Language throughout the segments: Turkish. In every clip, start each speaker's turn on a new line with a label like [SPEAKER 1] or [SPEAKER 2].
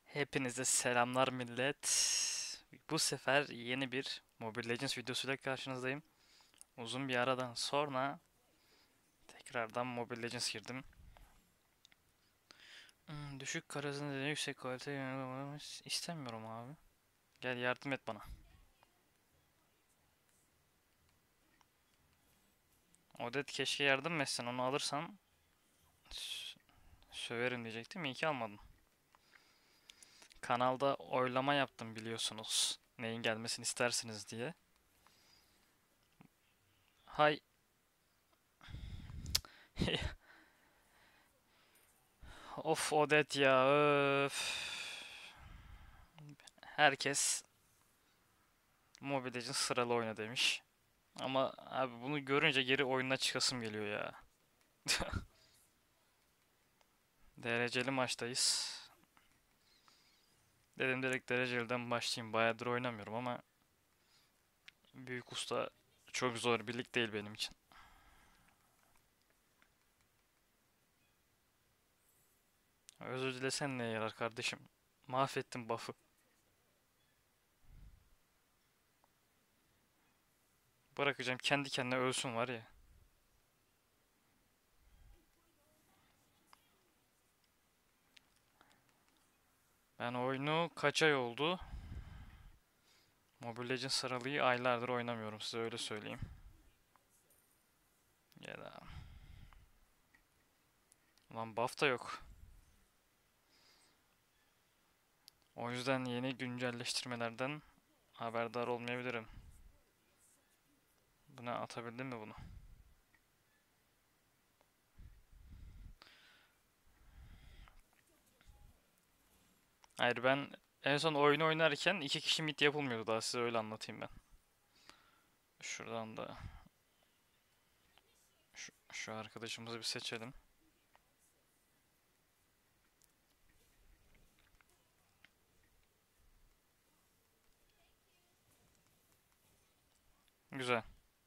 [SPEAKER 1] Hepinize selamlar millet. Bu sefer yeni bir Mobile Legends videosuyla karşınızdayım. Uzun bir aradan sonra tekrardan Mobile Legends girdim. Düşük kara hızını yüksek kalite istemiyorum abi. Gel yardım et bana. Odet keşke yardım etsen, onu alırsan söverim diyecektim. İyi ki almadın. Kanalda oylama yaptım biliyorsunuz. Neyin gelmesini istersiniz diye. Hay. Of Odet ya, öf. Herkes Mobile Legends sıralı oyna demiş. Ama abi bunu görünce geri oyuna çıkasım geliyor ya. Dereceli maçtayız. Dedim direkt dereceliden başlayayım. Bayağıdır oynamıyorum ama büyük usta çok zor bir lig değil benim için. Özür dilesen neye yarar kardeşim? Mahvettim buff'ı. Bırakacağım kendi kendine ölsün var ya. Ben oyunu kaç ay oldu? Mobile Legends sıralıyı aylardır oynamıyorum, size öyle söyleyeyim. Ya da lan buff da yok. O yüzden yeni güncelleştirmelerden haberdar olmayabilirim. Buna atabildim mi bunu? Hayır, ben en son oyunu oynarken iki kişi mid yapılmıyordu, daha size öyle anlatayım ben. Şuradan da şu arkadaşımızı bir seçelim. Güzel.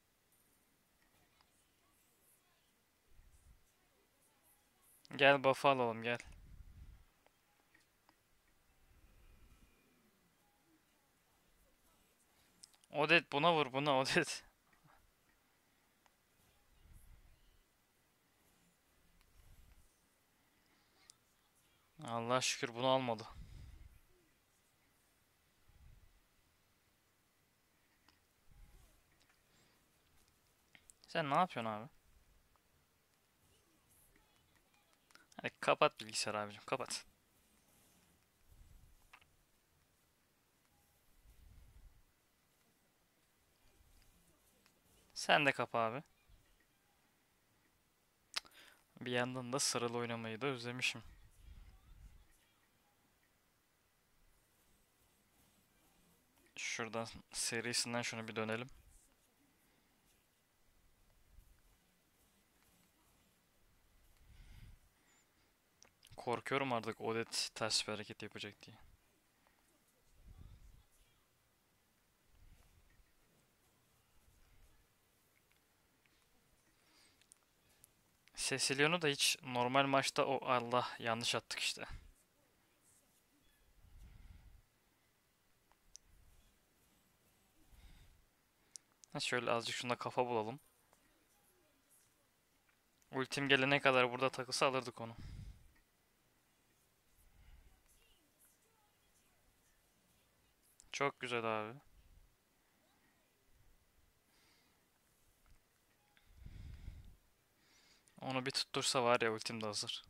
[SPEAKER 1] Gel buff'ı alalım gel. Odet buna vur, buna Odet. Allah şükür bunu almadı. Sen ne yapıyorsun abi? Hadi kapat bilgisayarı abicim, kapat. Sen de kapa abi. Bir yandan da sıralı oynamayı da özlemişim. Şuradan serisinden şunu bir dönelim. Korkuyorum artık Odet ters bir hareket yapacak diye. Cecilion'u da hiç normal maçta o Allah yanlış attık işte. Ha, şöyle azıcık şunda kafa bulalım. Ultim gelene kadar burada takısı alırdık onu. Çok güzel abi. Onu bir tuttursa var ya, ultim de hazır.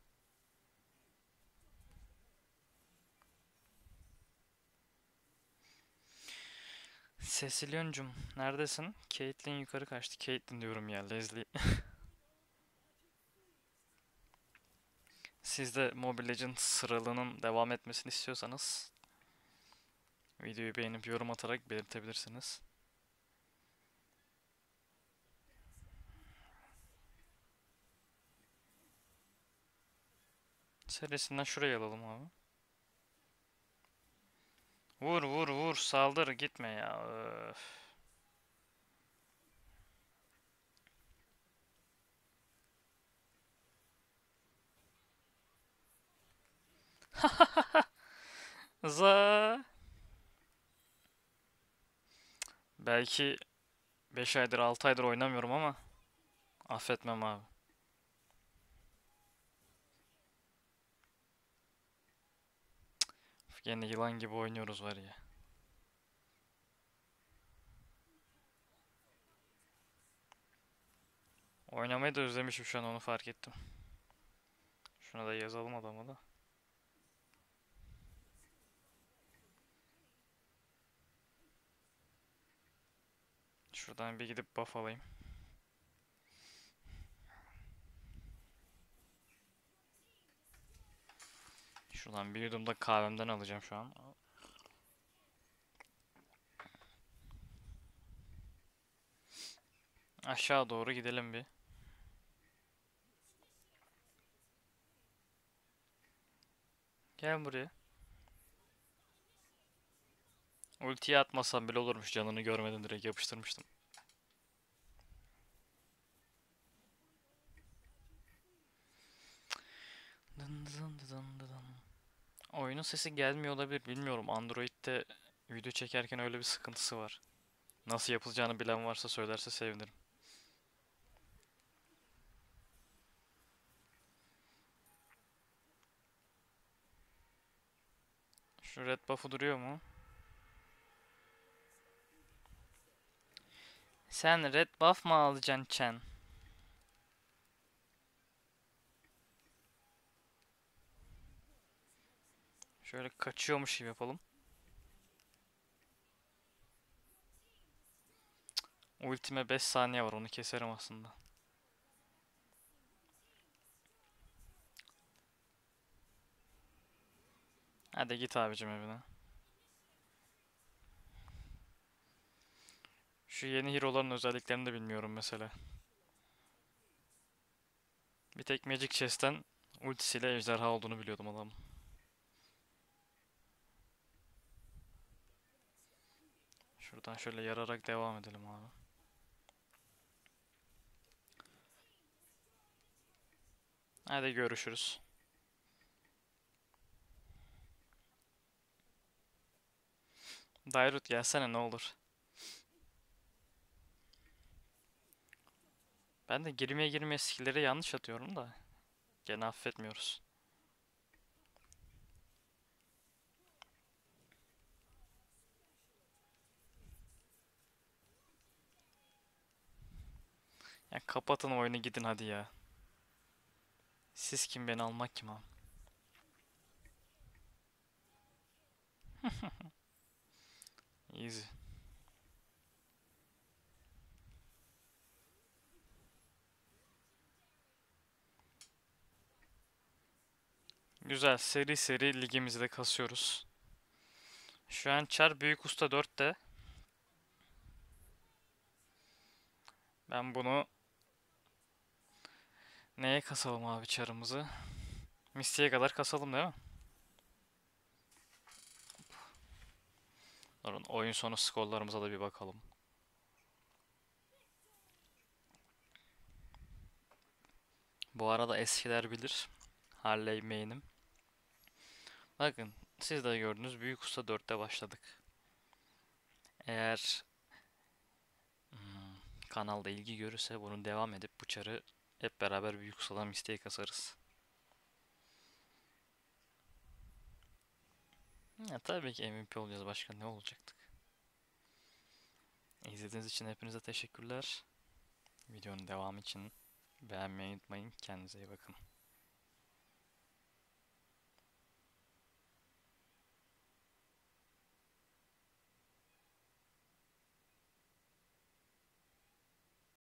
[SPEAKER 1] Cecilioncum neredesin? Caitlyn yukarı kaçtı. Caitlyn diyorum ya, Leslie. Siz de Mobile Legends sıralığının devam etmesini istiyorsanız videoyu beğenip yorum atarak belirtebilirsiniz. Serisinden şuraya alalım abi. Vur vur vur, saldır, gitme ya. Öf. Za. Belki 5 aydır 6 aydır oynamıyorum ama affetmem abi. Yine yılan gibi oynuyoruz var ya. Oynamayı da özlemişim şu an, onu fark ettim. Şuna da yazalım adamı da. Şuradan bir gidip buff alayım. Şuradan bir yudum da kahvemden alacağım şu an. Aşağı doğru gidelim bir. Gel buraya. Ultiyi atmasam bile olurmuş, canını görmeden direkt yapıştırmıştım. Dın dın dın dın. Oyunun sesi gelmiyor olabilir, bilmiyorum. Android'de video çekerken öyle bir sıkıntısı var. Nasıl yapılacağını bilen varsa söylerse sevinirim. Şu red buff'u duruyor mu? Sen red buff mı alacaksın Chen? Şöyle kaçıyormuş gibi yapalım. Ultime 5 saniye var, onu keserim aslında. Hadi git abicim evine. Şu yeni hero'ların özelliklerini de bilmiyorum mesela. Bir tek Magic Chest'ten ultisiyle ejderha olduğunu biliyordum adamın. Şuradan şöyle yararak devam edelim abi. Hadi görüşürüz. Dairut gelsene ne olur. Ben de girmeye skill'leri yanlış atıyorum da. Gene affetmiyoruz. Ya kapatın oyunu, gidin hadi ya. Siz kim, beni almak kim abi? Easy. Güzel, seri seri ligimizi de kasıyoruz. Şu an Char Büyük Usta 4'te. Ben bunu neye kasalım abi Char'ımızı? Misty'ye kadar kasalım değil mi? Durun, oyun sonu skorlarımıza da bir bakalım. Bu arada eskiler bilir. Harley main'im. Bakın, siz de gördünüz, Büyük Usta 4'te başladık. Eğer kanalda ilgi görürse bunu devam edip bu çarı hep beraber Büyük Usta'dan Misty'ye kasarız. Ya tabii ki MVP olacağız, başka ne olacaktık? İzlediğiniz için hepinize teşekkürler. Videonun devamı için beğenmeyi unutmayın. Kendinize iyi bakın.